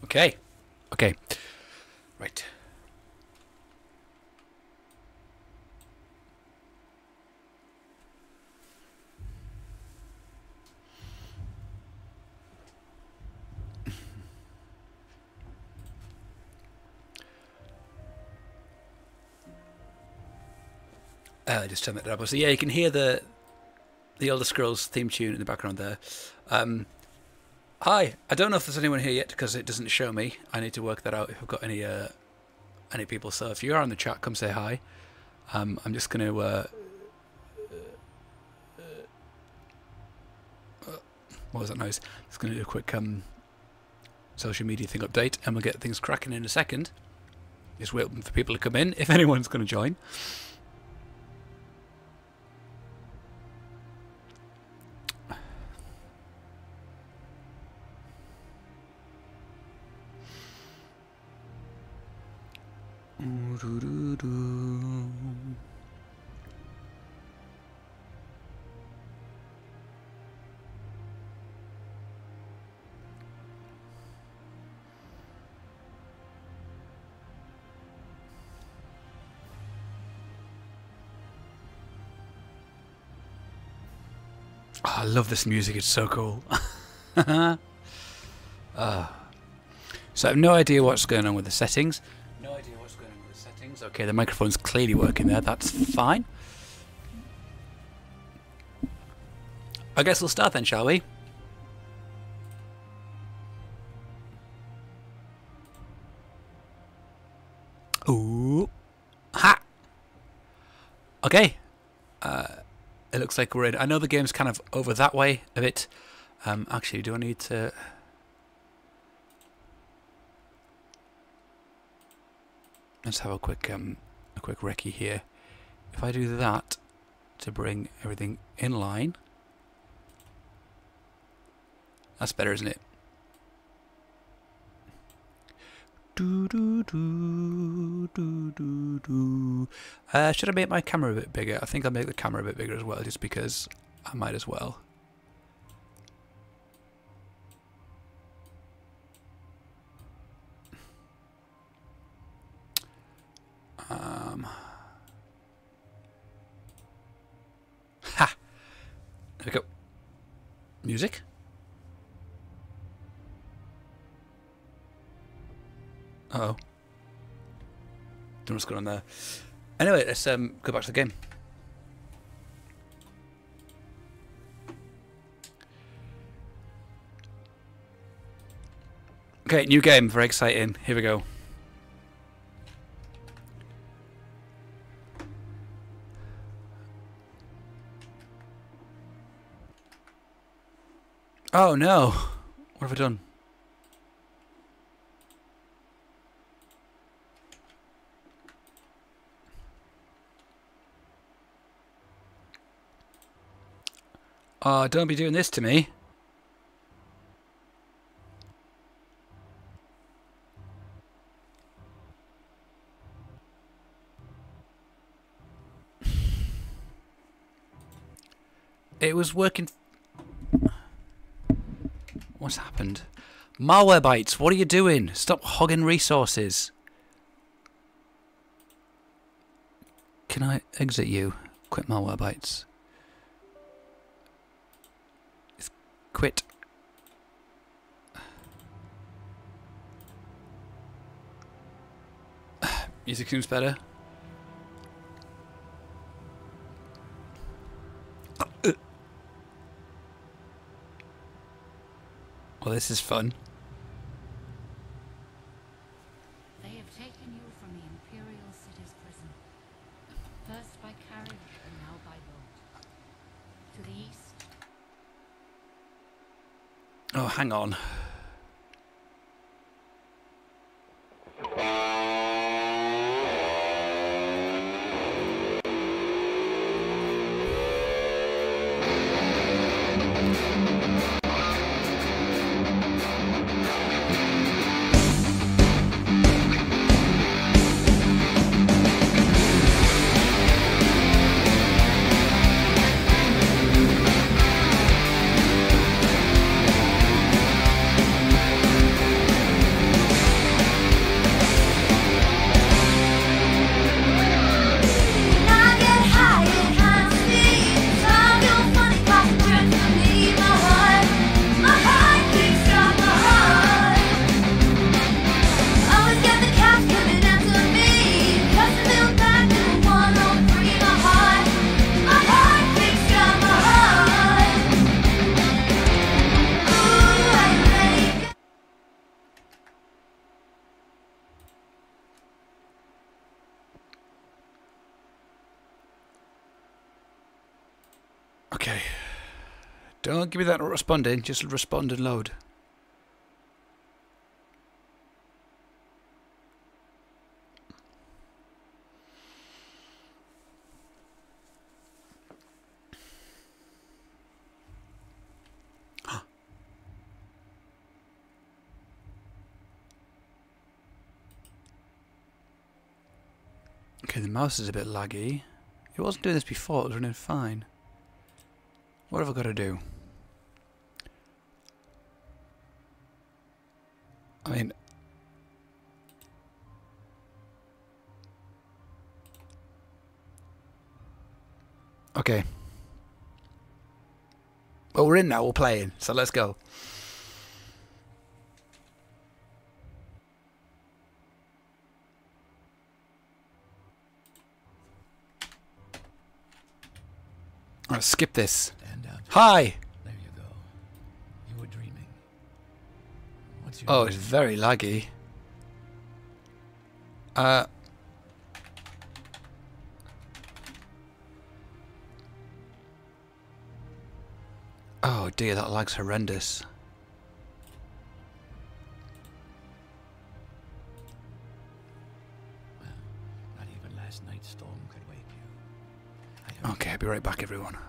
Okay. Okay. Right. Just turn that up. So yeah, you can hear the Elder Scrolls theme tune in the background there. Hi. I don't know if there's anyone here yet because it doesn't show me. I need to work that out if I've got any people. So if you are in the chat, come say hi. I'm just going to what was that noise? Just going to do a quick social media thing update, and we'll get things cracking in a second. Just waiting for people to come in if anyone's going to join. Oh, I love this music, it's so cool. So I have no idea what's going on with the settings. Okay, the microphone's clearly working there, that's fine. I guess we'll start then, shall we? Ooh. Ha! Okay. It looks like we're in. I know the game's kind of over that way a bit. Actually, do I need to... Let's have a quick recce here. If I do that to bring everything in line, that's better, isn't it? Do do do do do do. Should I make my camera a bit bigger? I think I'll make the camera a bit bigger as well, just because I might as well. Ha! There we go. Music. Uh-oh. Don't know what's going on there. Anyway, let's go back to the game. Okay, new game, very exciting. Here we go. Oh no! What have I done? Oh, don't be doing this to me. It was working. What's happened? Malwarebytes, what are you doing? Stop hogging resources. Can I exit you? Quit Malwarebytes. Quit. Music seems better. Well, this is fun. They have taken you from the Imperial City's prison. First by carriage and now by boat. To the east. Oh, hang on. Okay. Don't give me that responding, just respond and load. Okay, the mouse is a bit laggy. It wasn't doing this before, it was running fine. What have I got to do? I mean... Okay. Well, we're in now, we're playing, so let's go. Alright, skip this. Stand up. Hi! There you go. You were dreaming. What's your Oh, name? it's very laggy. Oh dear, that lag's horrendous. Well, not even last night's storm could wake you. Okay, I'll be right back, everyone.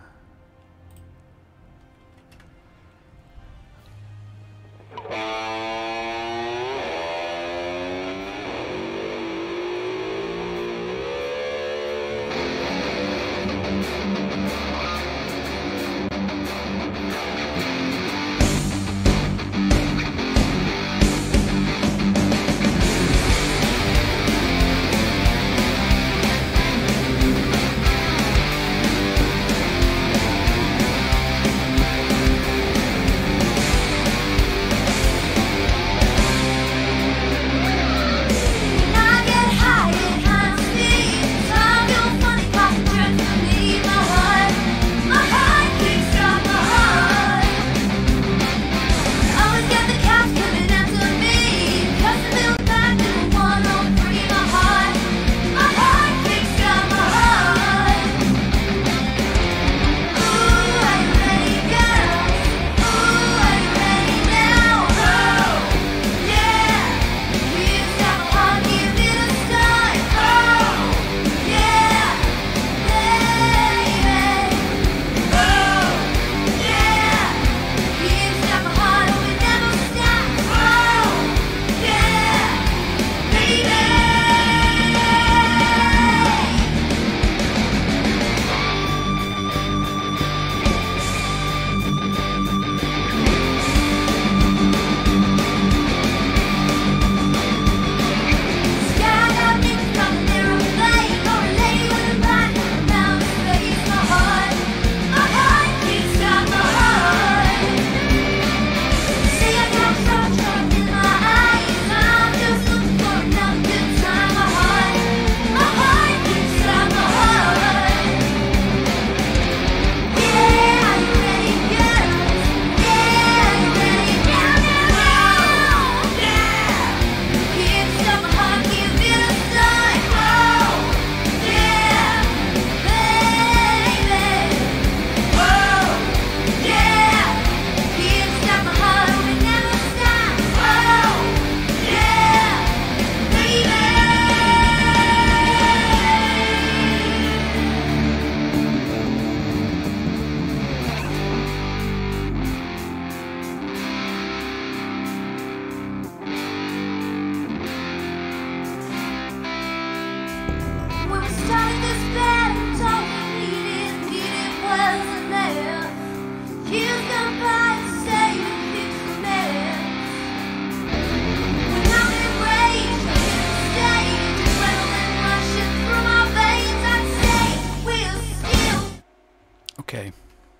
Okay.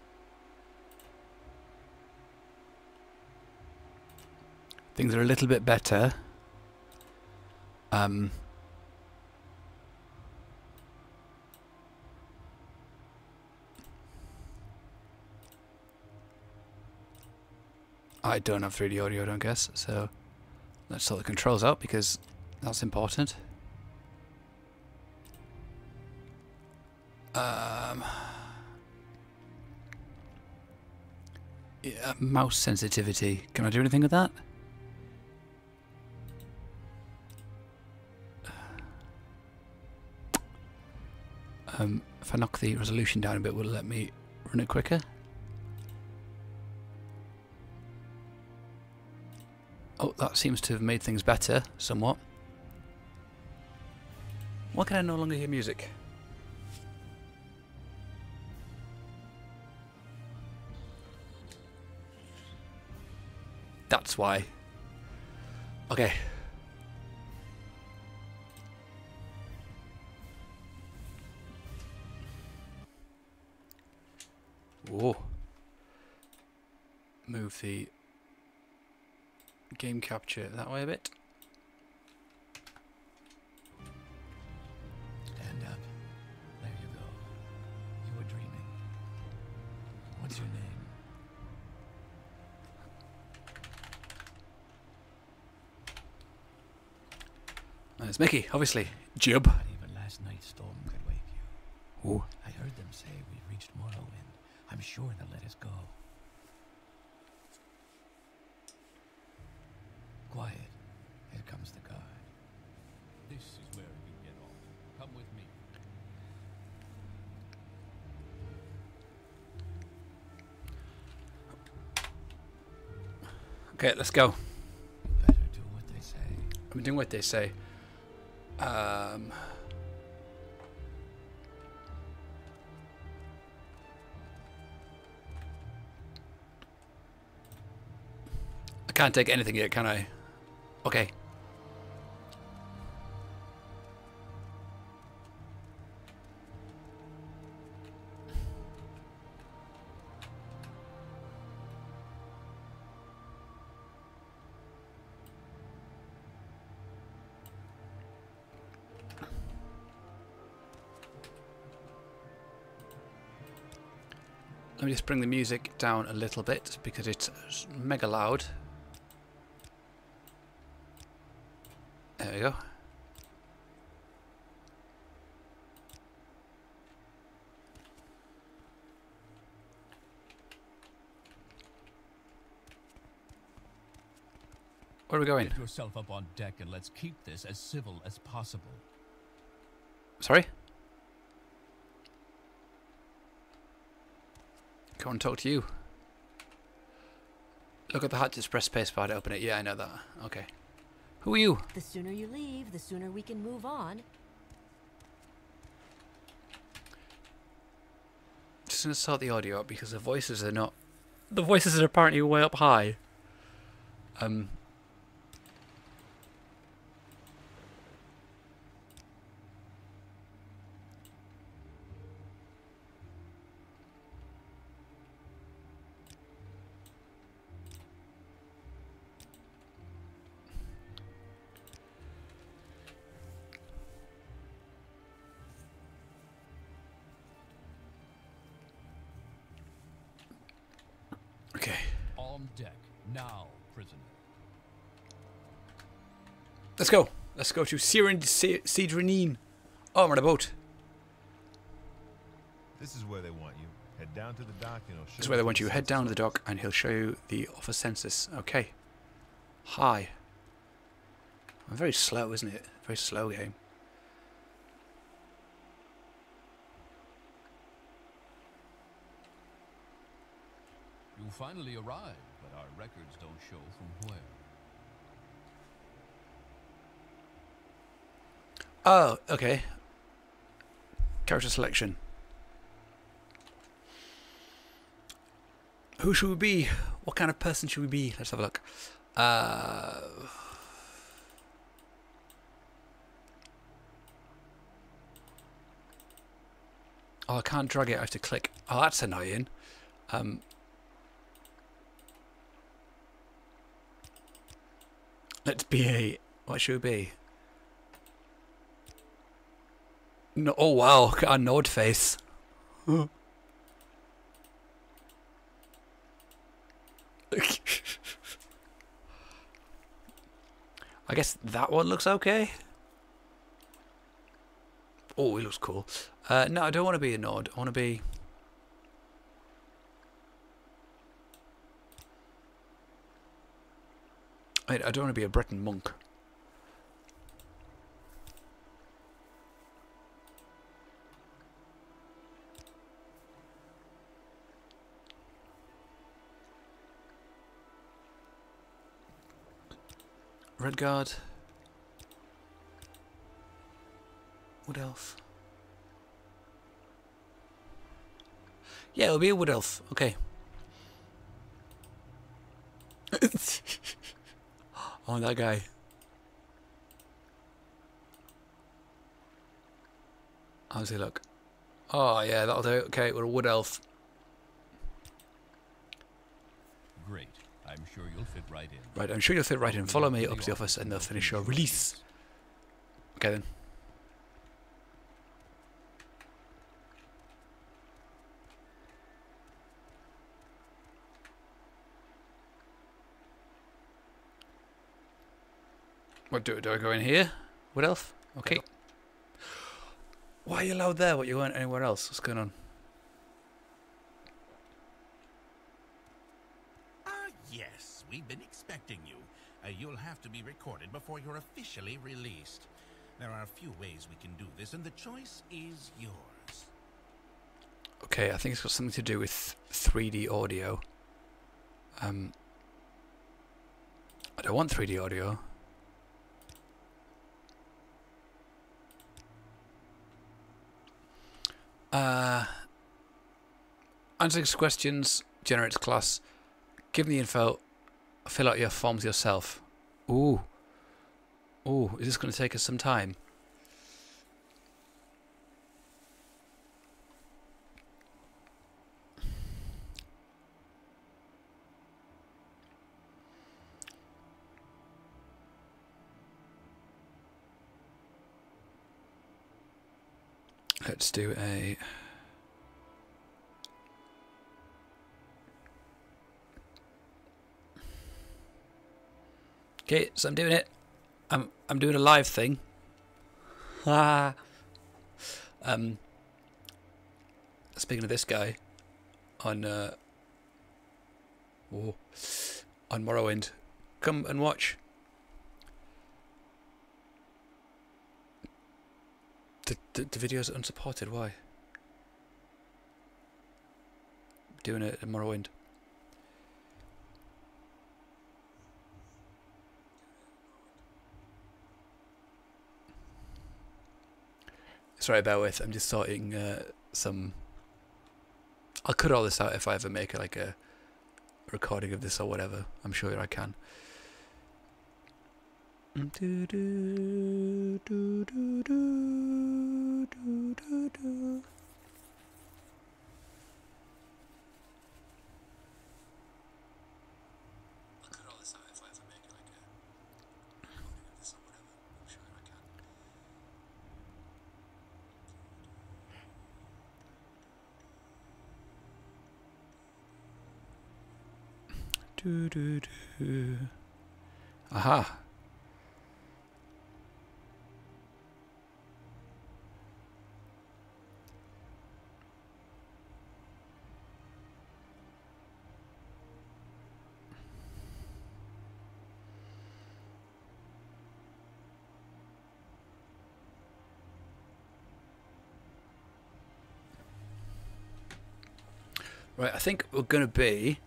Things are a little bit better. I don't have 3D audio, I don't guess, so let's sort the controls out because that's important. Yeah, mouse sensitivity. Can I do anything with that? If I knock the resolution down a bit, will it let me run it quicker? Oh, that seems to have made things better, somewhat. Why can I no longer hear music? That's why. Okay. Whoa. Move the game capture that way a bit. Stand up. There you go. You were dreaming. What's your name? It's Mickey, obviously. Jub. Not even last night's storm could wake you. Ooh. I heard them say we've reached Morrowind. I'm sure they'll let us go. Quiet. Here comes the guard. This is where you get off. Come with me. Okay, let's go. Better do what they say. I'm doing what they say. I can't take anything yet, can I? Okay. Let me just bring the music down a little bit because it's mega loud. There we go. Where are we going? Get yourself up on deck and let's keep this as civil as possible. Sorry? Go and talk to you. Look at the hat, just press spacebar to open it. Yeah, I know that. Okay. Who are you? The sooner you leave, the sooner we can move on. Just gonna sort the audio out because the voices are not. The voices are apparently way up high. Okay. On deck, now, prisoner. Let's go. Let's go to Cedronine. Oh, we're on a boat. This is where they want you. Head down to the dock and he'll show This is where they want you. Head down to the dock and he'll show you the office census. Okay. Hi. Very slow, isn't it? Very slow game. You finally arrived, but our records don't show from where. Oh, okay. Character selection. Who should we be? What kind of person should we be? Let's have a look. Oh, I can't drag it. I have to click. Oh, that's annoying. Let's be a... What should we be? No, oh, wow. Look at our Nord face. I guess that one looks okay. Oh, he looks cool. No, I don't want to be a Nord. I want to be... I don't want to be a Breton monk. Redguard. Wood elf. Yeah, it'll be a wood elf. Okay. Oh, that guy. How does he look? Oh, yeah, that'll do. Okay, we're a wood elf. Great. I'm sure you'll fit right in. Right, I'm sure you'll fit right in. Follow me up to the office and they'll finish your release. Okay, then. What do I go in here? What else? Okay. Why are you allowed there? What, you weren't anywhere else? What's going on? Yes, we've been expecting you. You'll have to be recorded before you're officially released. There are a few ways we can do this, and the choice is yours. Okay, I think it's got something to do with 3D audio. I don't want 3D audio. Answering questions, generates class, give me the info, fill out your forms yourself. Ooh. Ooh, is this going to take us some time? Let's do a... Okay, so I'm doing it. I'm doing a live thing. Speaking of this guy on Morrowind, come and watch. The video's unsupported. Why? Doing it in Morrowind. Sorry, bear with. I'm just sorting some. I'll cut all this out if I ever make like a recording of this or whatever. I'm sure I can. Aha. Right, I think we're going to be...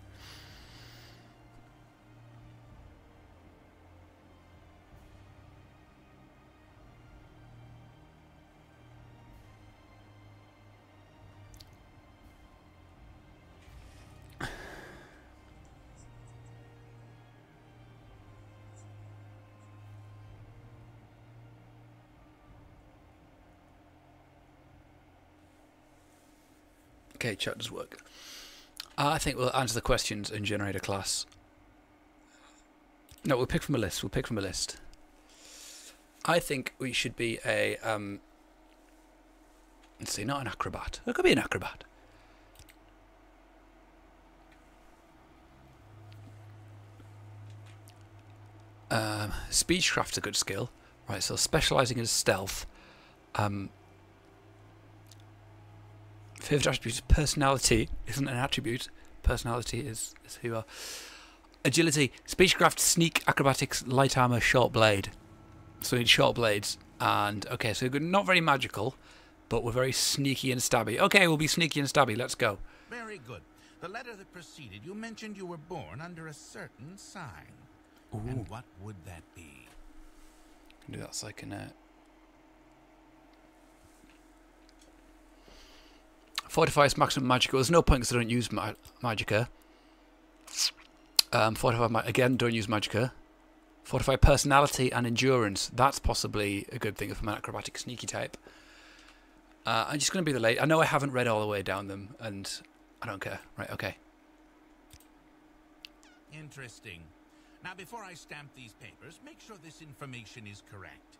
Okay, chat does work. I think we'll answer the questions and generate a class. No, we'll pick from a list. We'll pick from a list. I think we should be a let's see, not an acrobat. It could be an acrobat. Speechcraft's a good skill. Right, so specialising in stealth. Favourite attribute is personality. Isn't an attribute. Personality is who you are. Agility, speechcraft, sneak, acrobatics, light armor, short blade. So we need short blades. And, okay, so we're not very magical, but we're very sneaky and stabby. Okay, we'll be sneaky and stabby. Let's go. Very good. The letter that preceded, you mentioned you were born under a certain sign. Ooh. And what would that be? Can do that so I can... Fortify is maximum magical. There's no point because I don't use magicka. Fortify, again, don't use magicka. Fortify personality and endurance. That's possibly a good thing if I'm an acrobatic sneaky type. I'm just going to be the late. I know I haven't read all the way down them, and I don't care. Right, okay. Interesting. Now, before I stamp these papers, make sure this information is correct.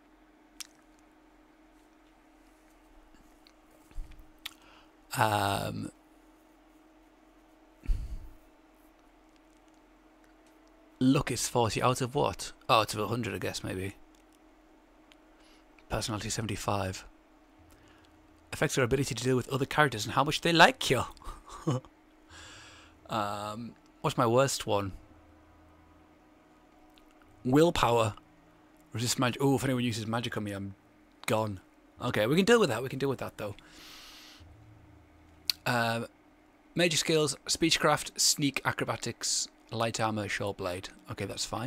Luck is 40 out of what? Oh, out of 100, I guess, maybe. Personality 75. Affects your ability to deal with other characters and how much they like you. What's my worst one? Willpower. Resist magic. Oh, if anyone uses magic on me, I'm gone. Okay, we can deal with that. We can deal with that, though. Major skills, speechcraft, sneak, acrobatics, light armor, short blade. Okay, that's fine.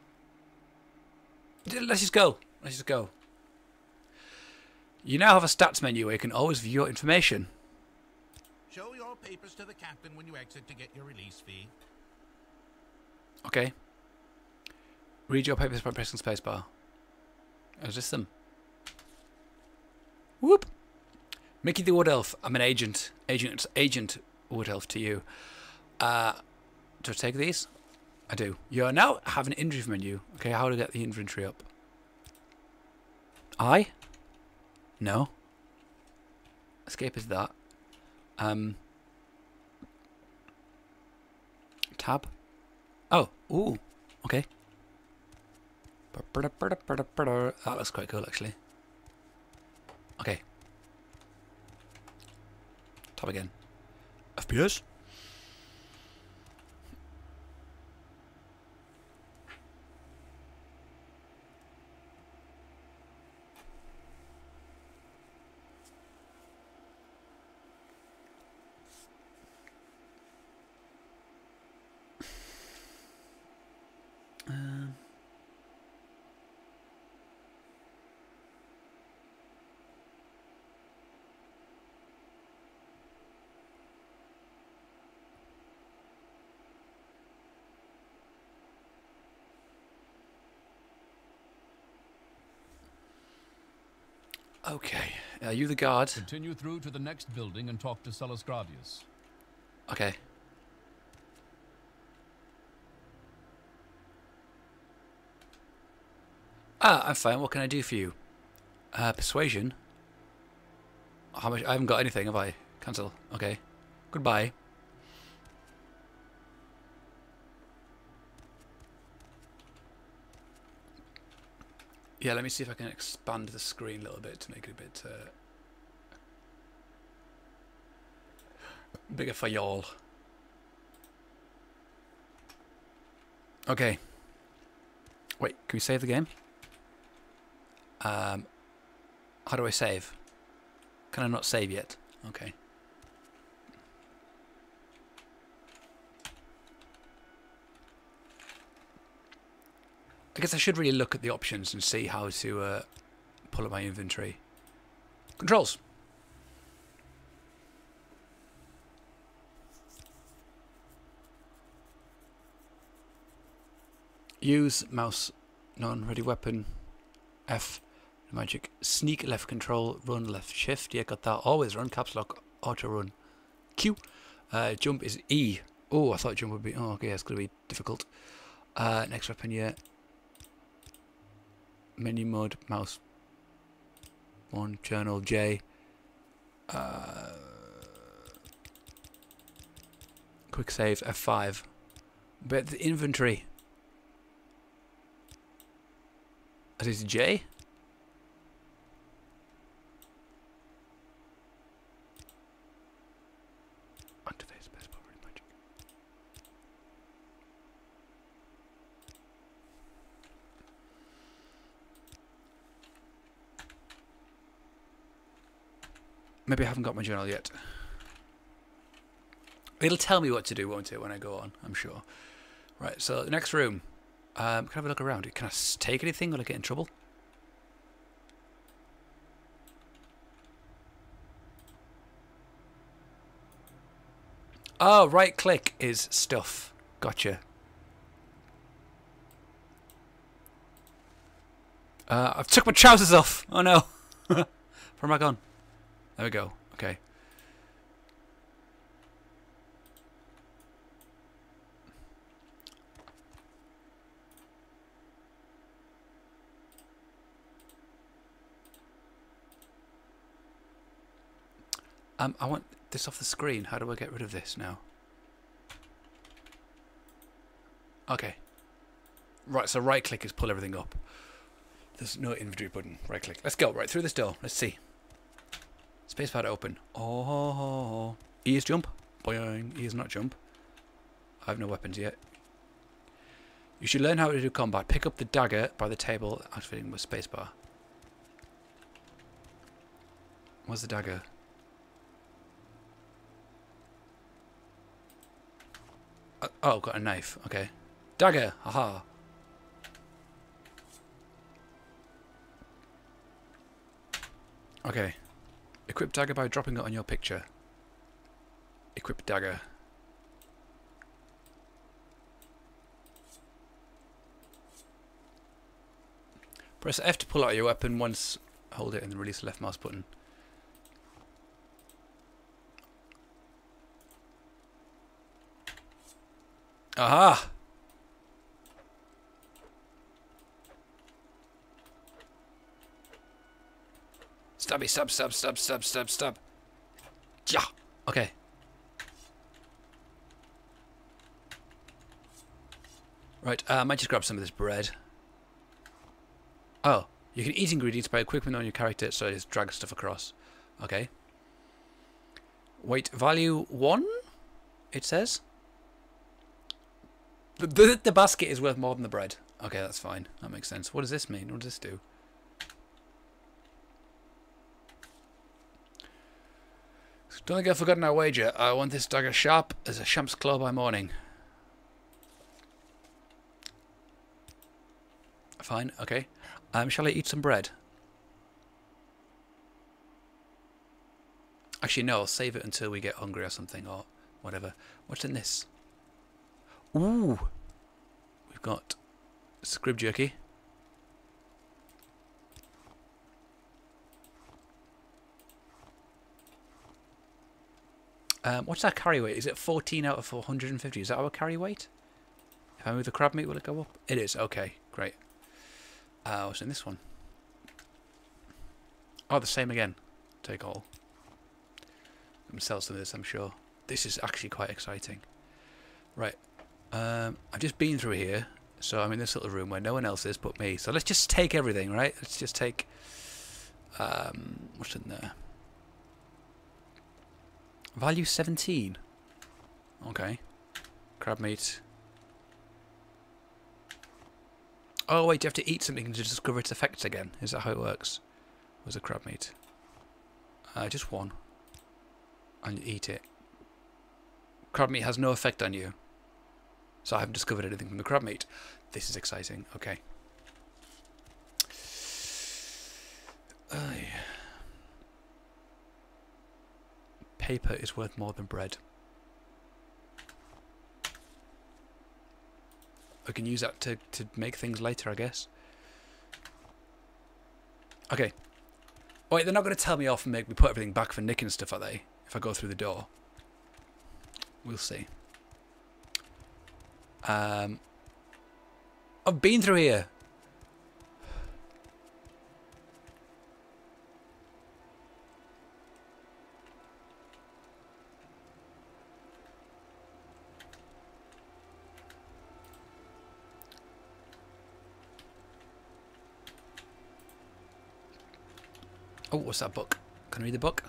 Let's just go. Let's just go. You now have a stats menu where you can always view your information. Show your papers to the captain when you exit to get your release fee. Okay. Read your papers by pressing spacebar. Is this them? Whoop! Mickey the Wood Elf. I'm an agent. Agent Wood Elf to you. Do I take these? I do. You now have an inventory menu. Okay, how to get the inventory up? I? No. Escape is that. Tab. Oh, ooh. Okay. That looks quite cool, actually. Okay. Tab again. FPS. Okay. Are you the guard? Continue through to the next building and talk to Celes Gravius. Okay. Ah, I'm fine. What can I do for you? Persuasion? How much? I haven't got anything, have I? Cancel. Okay. Goodbye. Yeah, let me see if I can expand the screen a little bit to make it a bit bigger for y'all. Okay. Wait, can we save the game? How do I save? Can I not save yet? Okay. I guess I should really look at the options and see how to pull up my inventory. Controls. Use mouse, non-ready weapon, F, magic, sneak left control, run left shift, yeah got that, always run, caps lock, auto run, Q, jump is E, oh I thought jump would be, oh okay it's going to be difficult, next weapon yeah, menu mode, mouse, 1, journal, J, quick save, F5, but the inventory, is it J? Activate spacebar, ready magic. Maybe I haven't got my journal yet. It'll tell me what to do, won't it, when I go on, I'm sure. Right, so the next room. Can I have a look around? Can I take anything? Will I get in trouble? Oh, right click is stuff. Gotcha. I've took my trousers off. Oh no. Where am I gone? There we go. Okay. I want this off the screen. How do I get rid of this now? Okay. Right, so right click is pull everything up. There's no inventory button. Right click. Let's go right through this door. Let's see. Spacebar to open. Oh. E is jump. Boing. E is not jump. I have no weapons yet. You should learn how to do combat. Pick up the dagger by the table, activating with spacebar. Where's the dagger? Oh, got a knife. Okay. Dagger. Haha. Okay. Equip dagger by dropping it on your picture. Equip dagger. Press F to pull out your weapon. Once hold it and release the left mouse button. Aha! Stabby, stab. Yeah. Okay. Right, I might just grab some of this bread. Oh, you can eat ingredients by equipping on your character, so it just drags stuff across. Okay. Weight value 1, it says. The basket is worth more than the bread. Okay, that's fine. That makes sense. What does this mean? What does this do? Don't think I've forgotten our wager. I want this dagger sharp as a champ's claw by morning. Fine, okay. Shall I eat some bread? Actually, no, I'll save it until we get hungry or something, or whatever. What's in this? Ooh! We've got scrib jerky. What's our carry weight? Is it 14 out of 450? Is that our carry weight? If I move the crab meat, will it go up? It is. Okay, great. What's in this one? Oh, the same again. Take all. I'm going to sell some of this, I'm sure. This is actually quite exciting. Right. I've just been through here, so I'm in this little room where no one else is but me. So let's just take everything, right? Let's just take... what's in there? Value 17. Okay. Crab meat. Oh wait, do you have to eat something to discover its effects again? Is that how it works? Where's the crab meat? Just one. And eat it. Crab meat has no effect on you. So I haven't discovered anything from the crab meat. This is exciting. Okay. Paper is worth more than bread. I can use that to make things later, I guess. Okay. Wait, they're not going to tell me off and make me put everything back for Nick and stuff, are they? If I go through the door. We'll see. I've been through here. Oh, what's that book? Can I read the book?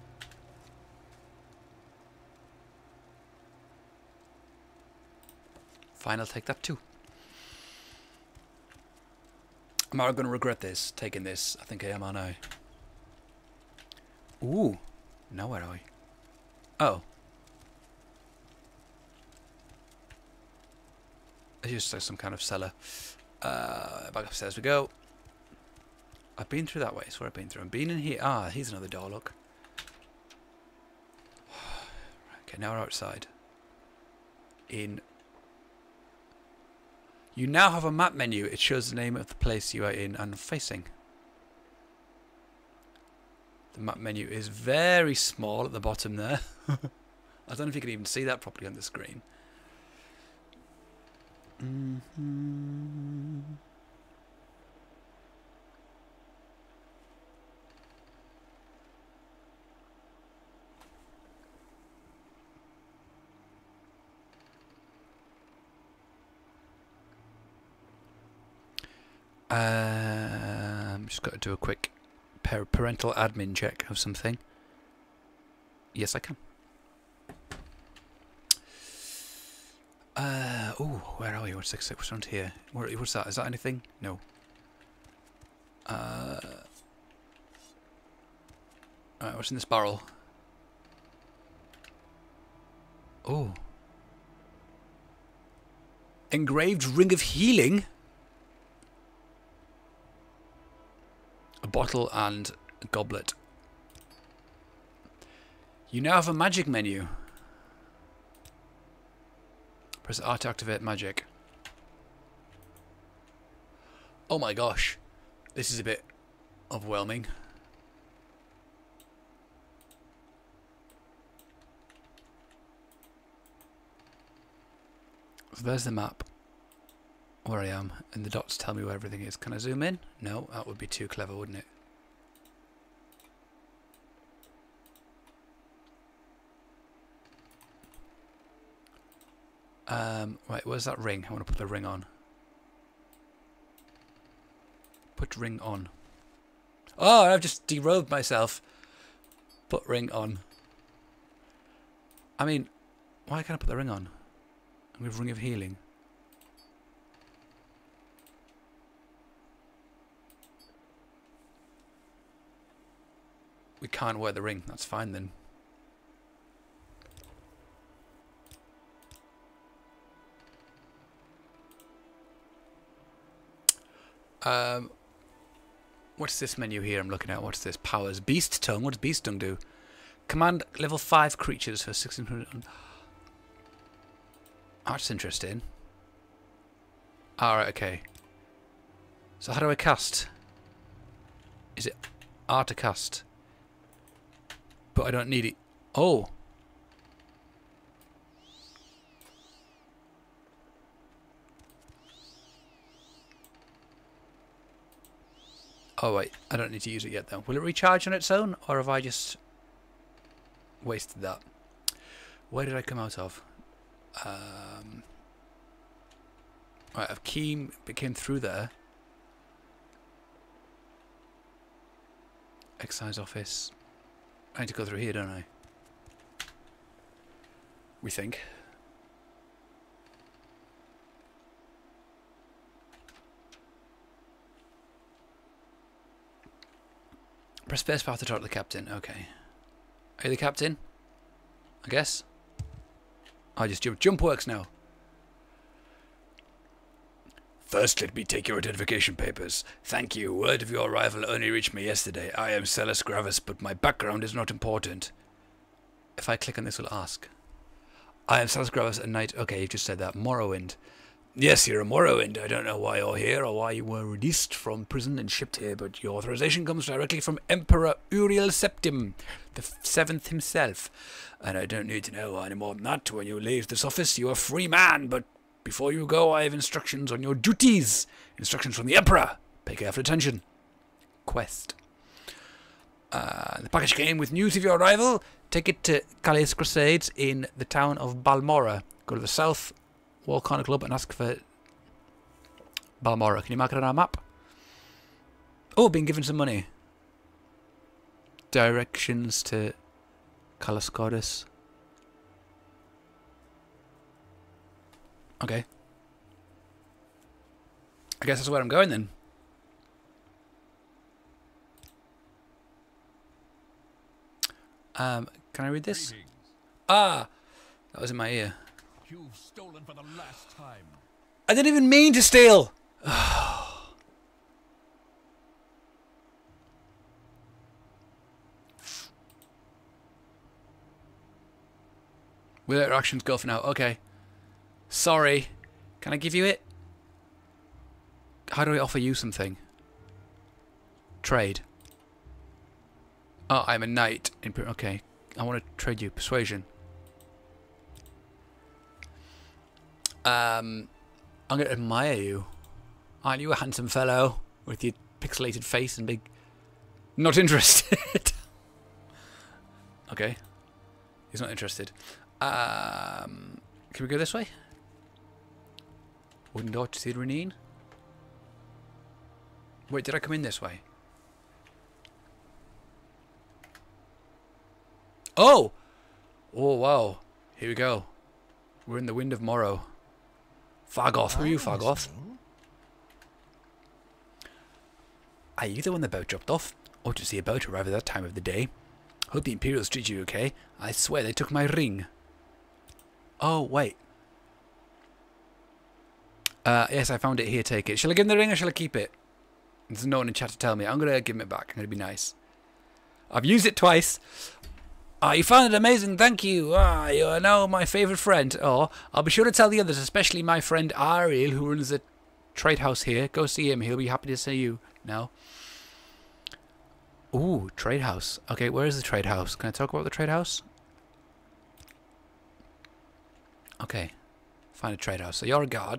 Fine, I'll take that too. Am I going to regret this, taking this? I think I am, aren't I? Ooh. Now where are we? Oh. It's just like some kind of cellar. Back upstairs we go. I've been through that way. That's where I've been through. I've been in here. Ah, here's another door, look. Okay, now we're outside. You now have a map menu. It shows the name of the place you are in and facing. The map menu is very small at the bottom there. I don't know if you can even see that properly on the screen. Just got to do a quick parental admin check of something. Yes, I can. Oh, where are we? What's around here? What's that? Is that anything? No. Alright, what's in this barrel? Oh. Engraved ring of healing? A bottle and a goblet. You now have a magic menu. Press R to activate magic. Oh my gosh. This is a bit overwhelming. So there's the map. Where I am. And the dots tell me where everything is. Can I zoom in? No, that would be too clever, wouldn't it? Right, where's that ring? I want to put the ring on. Put ring on. Oh, I've just derobed myself. Put ring on. I mean, why can't I put the ring on? I'm with ring of healing. We can't wear the ring. That's fine then. What's this menu here I'm looking at? What's this? Powers. Beast Tongue. What does Beast Tongue do? Command level 5 creatures for 1600. That's interesting. Alright, okay. So how do I cast? Is it R to cast? But I don't need it. Oh. Oh wait, I don't need to use it yet though. Will it recharge on its own, or have I just wasted that? Where did I come out of? Right, I've came through there. Excise office. I need to go through here, don't I? We think. Press spacebar to talk to the captain. Okay. Are you the captain? I guess. I just jump works now. First, let me take your identification papers. Thank you. Word of your arrival only reached me yesterday. I am Celis Gravis, but my background is not important. If I click on this, will ask. I am Celis Gravis, a knight. Okay, you've just said that. Morrowind. Yes, you're a Morrowind. I don't know why you're here or why you were released from prison and shipped here, but your authorization comes directly from Emperor Uriel Septim, the 7th himself. And I don't need to know any more than that. When you leave this office, you're a free man, but before you go, I have instructions on your duties. Instructions from the Emperor. Pay careful attention. Quest. The package came with news of your arrival. Take it to Calais Crusades in the town of Balmora. Go to the south, walk on a club and ask for Balmora. Can you mark it on our map? Oh, been given some money. Directions to Calascodus. Okay. I guess that's where I'm going then. Can I read this? Greetings. Ah! That was in my ear. You've stolen for the last time. I didn't even mean to steal! We'll let our actions go for now. Okay. Sorry. Can I give you it? How do I offer you something? Trade. Oh, I'm a knight. Okay. I want to trade you. Persuasion. I'm going to admire you. Aren't you a handsome fellow with your pixelated face and big... Not interested. Okay. He's not interested. Can we go this way? Wooden door to see the Renine? Wait, did I come in this way? Oh! Oh, wow. Here we go. We're in the wind of Morrow. Fargoth. Who are you, Fargoth? Are you the one the boat dropped off? Or to see a boat arrive at that time of the day? Hope the Imperials treat you okay. I swear they took my ring. Oh, wait. Yes, I found it here. Take it. Shall I give him the ring or shall I keep it? There's no one in chat to tell me. I'm going to give him it back. I'm going to be nice. I've used it twice. Ah, you found it amazing. Thank you. Ah, you are now my favourite friend. Oh, I'll be sure to tell the others, especially my friend Ariel, who runs the trade house here. Go see him. He'll be happy to see you now. Ooh, trade house. Okay, where is the trade house? Can I talk about the trade house? Okay. Find a trade house. So you're a guard.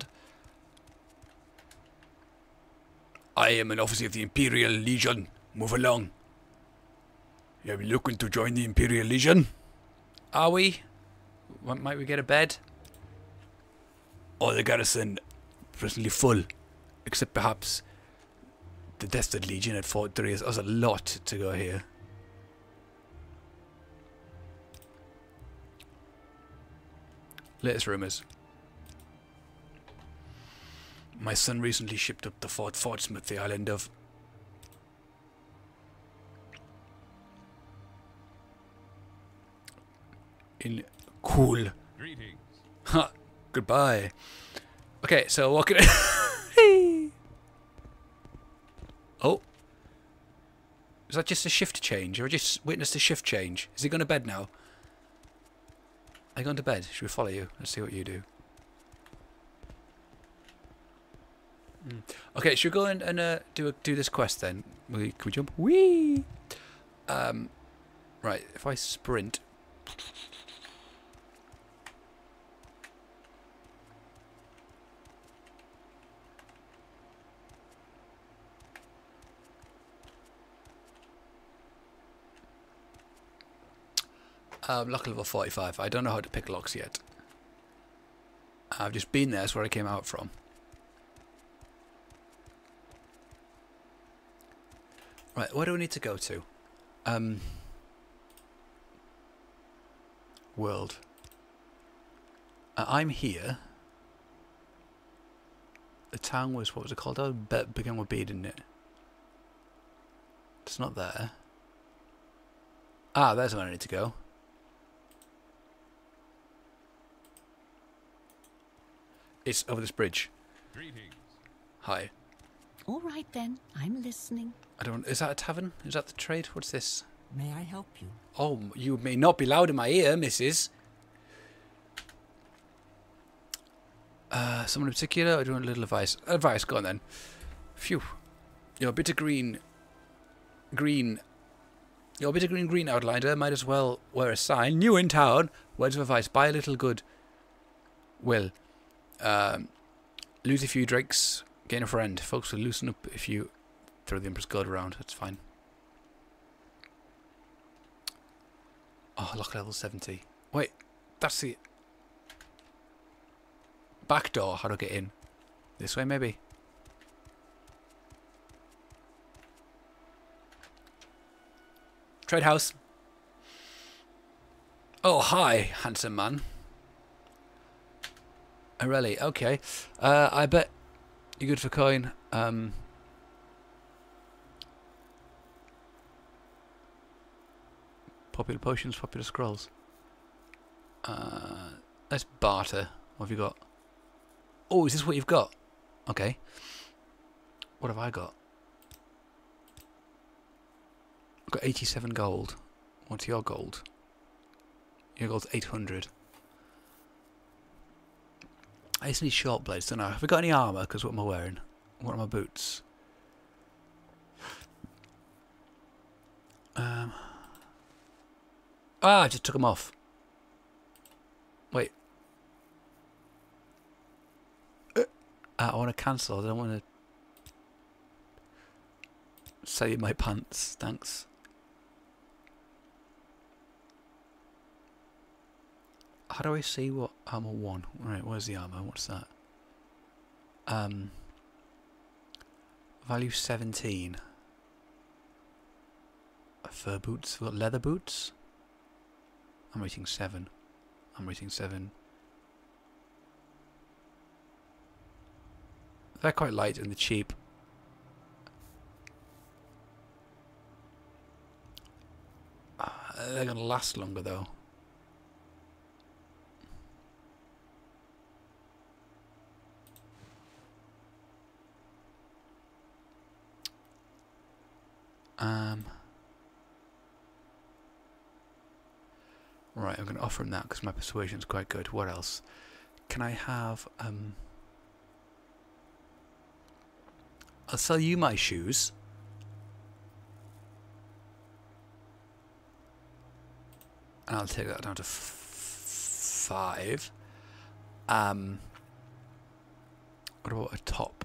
I am an officer of the Imperial Legion. Move along. Are we looking to join the Imperial Legion? Are we? Might we get a bed? Oh, the garrison presently full. Except perhaps the Destined Legion at Fort 3. There's a lot to go here. Latest rumours. My son recently shipped up to Fort Portsmouth, the island of... In cool. Greetings. Ha! Goodbye. Okay, so what can Oh. Is that just a shift change? Or I just witnessed a shift change? Is he going to bed now? Are you going to bed? Should we follow you? Let's see what you do. Okay, should we go and do this quest then? Can we jump? Whee! Right, if I sprint... Lock level 45. I don't know how to pick locks yet. I've just been there. That's where I came out from. Right, where do we need to go to? World. I'm here. The town was, what was it called? Oh, began with B, didn't it? It's not there. Ah, there's where I need to go. It's over this bridge. Greetings. Hi. All right then, I'm listening. I don't... Is that a tavern? Is that the trade? What's this? May I help you? Oh, you may not be loud in my ear, missus. Someone in particular? I do want a little advice. Advice, go on then. Phew. You're a bit of green... You're a bit of green outliner. Might as well wear a sign. New in town. Words of advice. Buy a little good. Will. Lose a few drinks. Gain a friend. Folks will loosen up if you throw the Empress Gold around. That's fine. Oh, lock level 70. Wait, that's the back door. How do I get in? This way, maybe? Trade house. Oh, hi, handsome man. Really? Okay. I bet you're good for coin. Popular potions, popular scrolls. Let's barter. What have you got? Oh, is this what you've got? Okay. What have I got? I've got 87 gold. What's your gold? Your gold's 800. I just need short blades, don't I? Have we got any armour? Because what am I wearing? What are my boots? I just took them off. Wait. I want to cancel. I don't want to sell you my pants. Thanks. How do I see what armor 1? Right, where's the armor? What's that? Value 17. Fur boots. We've got leather boots. I'm rating 7. I'm rating 7. They're quite light and they're cheap. They're going to last longer though. Right, I'm going to offer him that because my persuasion's quite good. What else? Can I have... I'll sell you my shoes. And I'll take that down to 5. What about a top?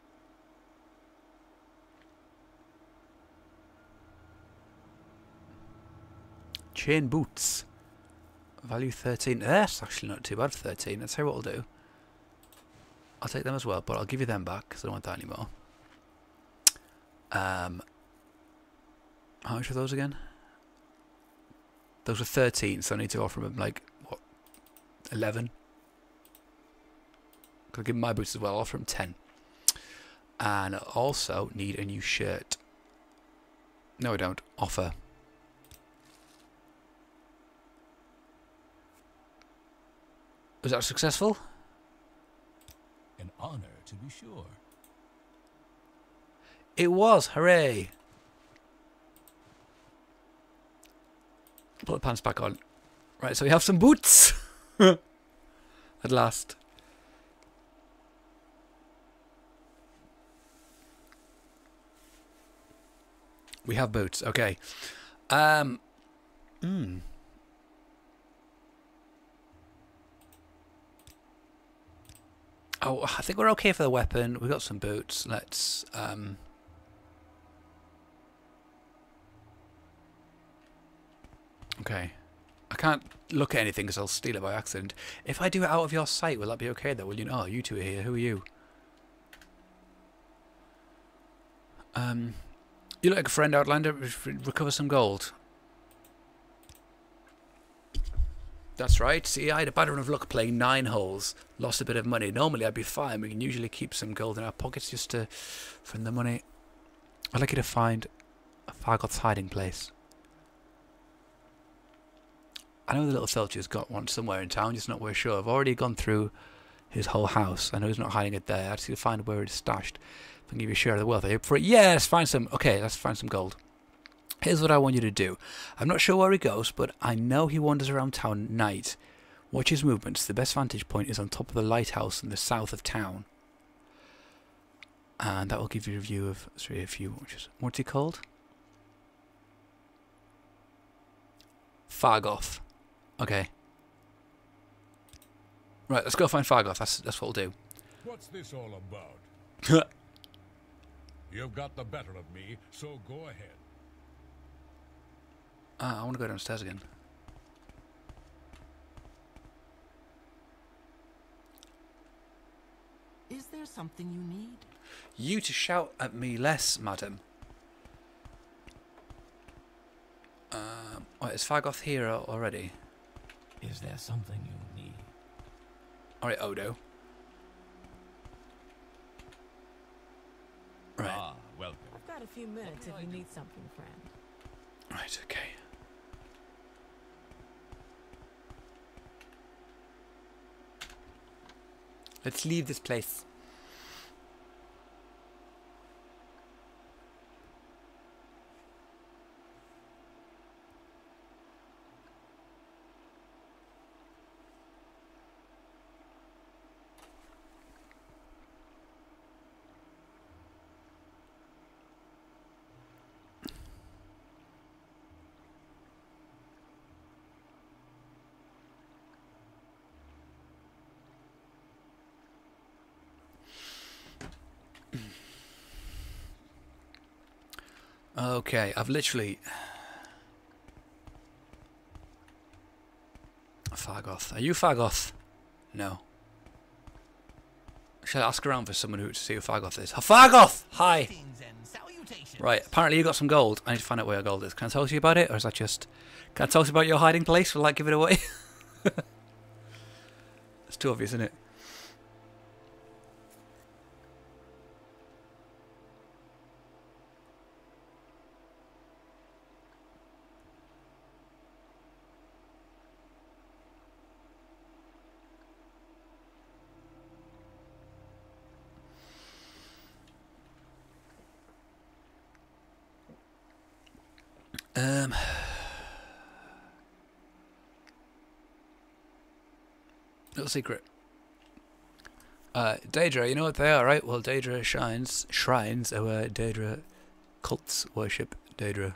Chain boots. Value 13. That's actually not too bad for 13. Let's see what we'll do. I'll take them as well, but I'll give you them back because I don't want that anymore. How much are those again? Those are 13, so I need to offer them like, what, 11? I'll give him my boots as well. I'll offer him 10. And I also need a new shirt. No, I don't. Offer. Was that successful? An honor, to be sure. It was. Hooray. Put the pants back on. Right, so we have some boots. At last. We have boots. Okay. Oh, I think we're okay for the weapon. We've got some boots. Let's... Okay. I can't look at anything because I'll steal it by accident. If I do it out of your sight, will that be okay though? Will you know? Oh, you two are here. Who are you? You look like a friend, Outlander. Recover some gold. That's right. See, I had a bad run of luck playing 9 holes. Lost a bit of money. Normally I'd be fine. We can usually keep some gold in our pockets just to find the money. I'd like you to find a Fargoth's hiding place. I know the little Felcher's got one somewhere in town, just not where sure. I've already gone through his whole house. I know he's not hiding it there. I just need to find where it's stashed. If I can give you a share of the wealth, are you up for it? Yeah, let's find some. Okay, let's find some gold. Here's what I want you to do. I'm not sure where he goes, but I know he wanders around town at night. Watch his movements. The best vantage point is on top of the lighthouse in the south of town. And that will give you a view of... Sorry, a few watches. What's he called? Fargoth. Okay. Right, let's go find Fargoth. That's what we'll do. What's this all about? You've got the better of me, so go ahead. I want to go downstairs again. Is there something you need? You to shout at me less, madam. Wait, is Fargoth here already? Is there something you need? Alright, Odo. Right. Ah, welcome. I've got a few minutes if you need something, friend. Right, okay. Let's leave this place. Okay, I've literally... Fargoth. Are you Fargoth? No. Should I ask around for someone who to see who Fargoth is? Oh, Fargoth! Hi! Right, apparently you got some gold. I need to find out where your gold is. Can I talk to you about it? Or is that just... Can I talk to you about your hiding place? Will that give it away? It's too obvious, isn't it? Little secret. Daedra, you know what they are, right? Well, Daedra shrines are where Daedra cults worship Daedra.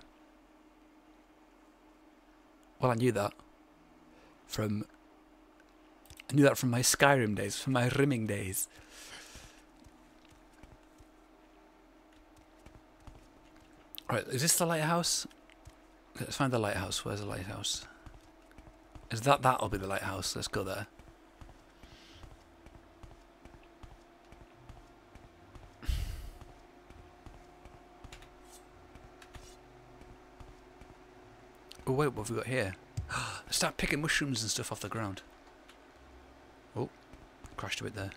Well, I knew that from my Skyrim days, from my rimming days. Right, is this the lighthouse? Let's find the lighthouse. Where's the lighthouse? Is that'll be the lighthouse? Let's go there. Oh wait, what have we got here? Let's start picking mushrooms and stuff off the ground. Oh, crashed a bit there.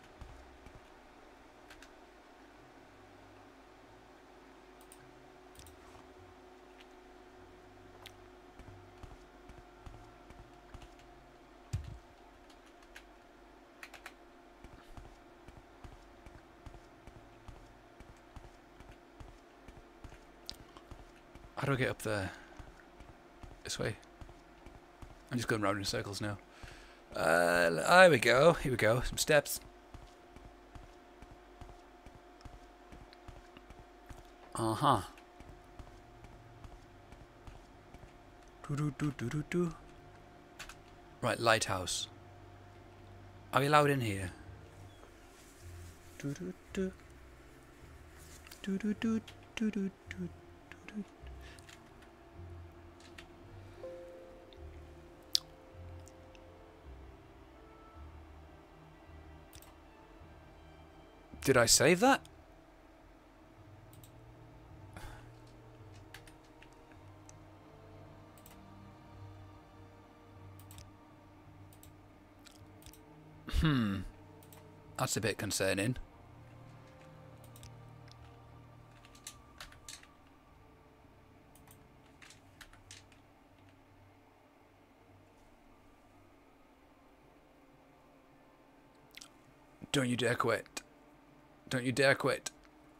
How do I get up there? This way. I'm just going round in circles now. Here we go. Here we go. Some steps. Uh-huh. Do-do-do-do-do-do. Right, lighthouse. Are we allowed in here? Do-do-do. Do-do-do-do-do-do. Did I save that? That's a bit concerning. Don't you dare quit. Don't you dare quit.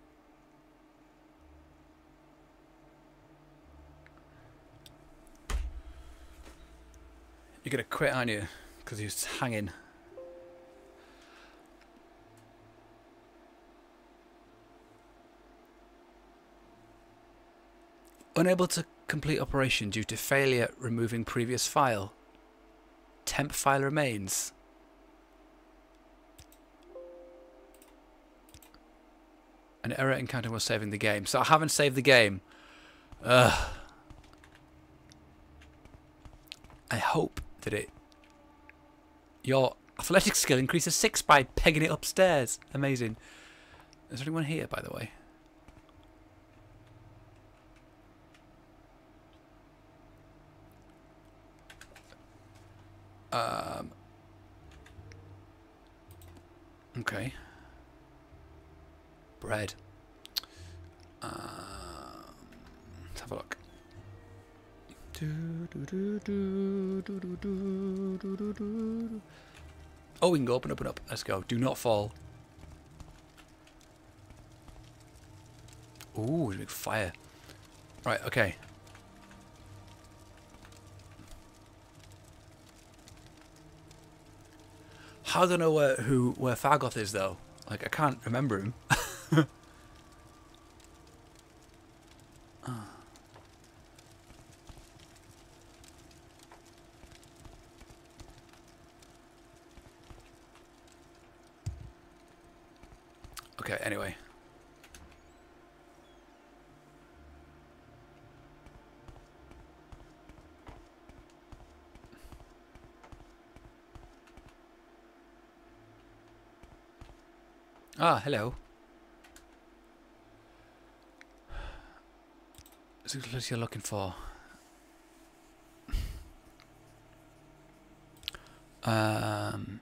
You're gonna quit, aren't you? Because he's hanging. Unable to complete operation due to failure removing previous file. Temp file remains. An error encountered while saving the game. So I haven't saved the game. I hope that your athletic skill increases 6 by pegging it upstairs. Amazing. Is there anyone here, by the way? Okay. Bread. Let's have a look. Oh, we can go up and up and up. Let's go. Do not fall. Ooh, there's a big fire. Right, okay. How do I know where Fargoth is though? Like, I can't remember him. Okay, anyway. Ah, hello. So what you're looking for? Um...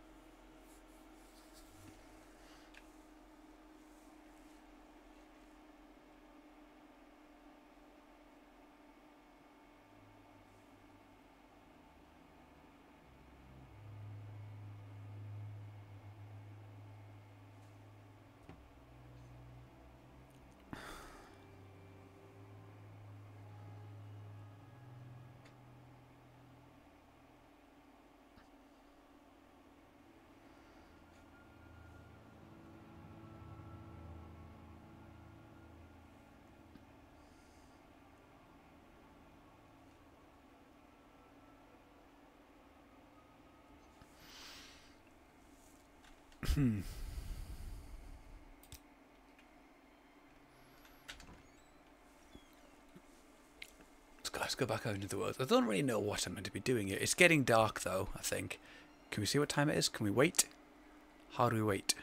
Let's go back out into the world. I don't really know what I'm meant to be doing here. It's getting dark though, I think. Can we see what time it is? Can we wait? How do we wait?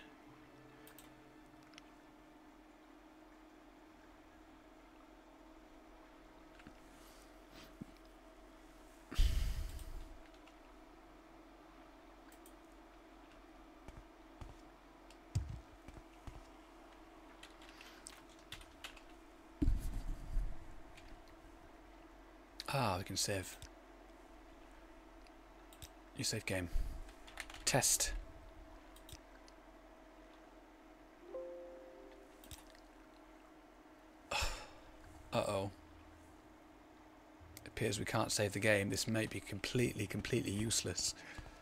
Ah, we can save. New save game. Test. Uh-oh. It appears we can't save the game. This might be completely useless.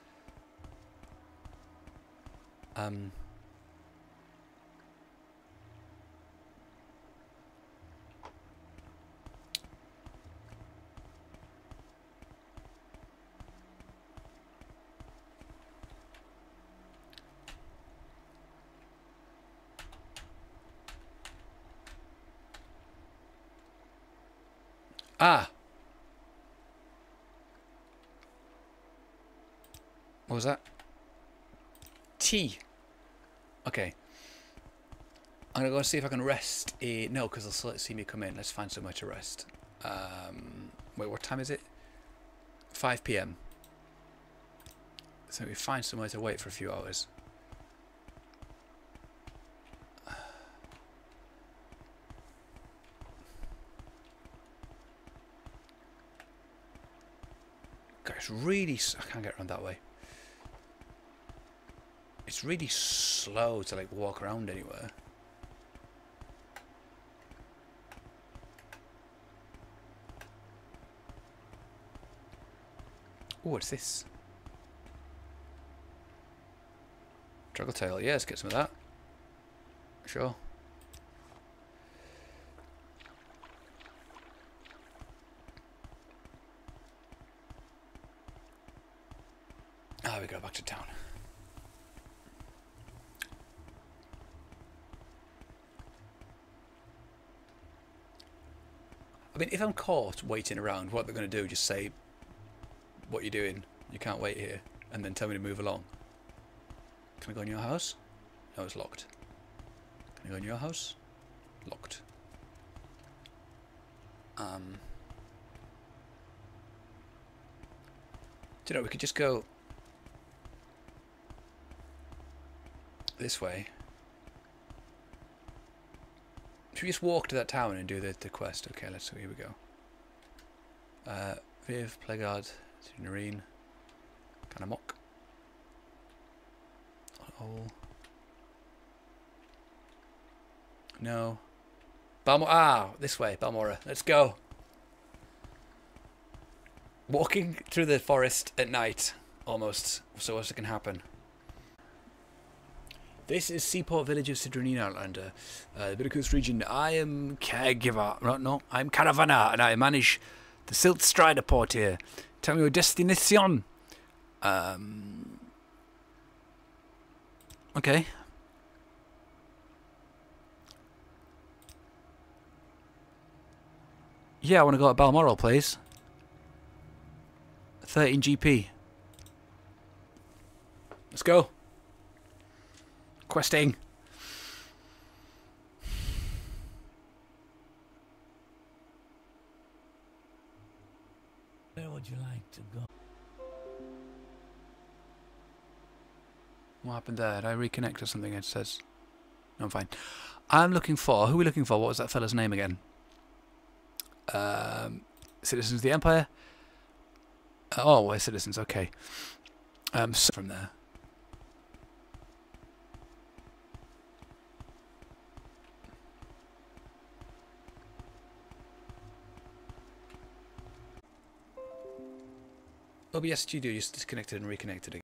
Ah! What was that? Tea. Okay. I'm gonna go see if I can rest. No, because they'll still see me come in. Let's find somewhere to rest. Wait, what time is it? 5 PM. So we find somewhere to wait for a few hours. God, it's really... I can't get around that way. It's really slow to like walk around anywhere. Oh, what's this? Struggle tail. Yeah, let's get some of that. Sure. Ah, we go back to town. I mean, if I'm caught waiting around, what they're going to do, just say, what you're doing, you can't wait here, and then tell me to move along. Can I go in your house? No, it's locked. Can I go in your house? Locked. Do you know, we could just go this way. Should we just walk to that town and do the quest? Okay, let's. Here we go. Viv, Plegard, Nareen, Kanamok. hole. No. Ah, this way, Balmora. Let's go. Walking through the forest at night, almost, so as it can happen. This is Seaport Village of Sidronine Outlander, the Bitter region. I am caregiver. No, I'm Caravana, and I manage the Silt Strider port here. Tell me your destination. Okay. Yeah, I want to go to Balmoral, please. 13 GP. Let's go. Questing. Where would you like to go? What happened there? Did I reconnect or something? It says. No, I'm fine. I'm looking for. Who are we looking for? What was that fella's name again? Citizens of the Empire. Oh, we're citizens. Okay. So from there. Oh, but yes, you do. Just disconnected and reconnected again.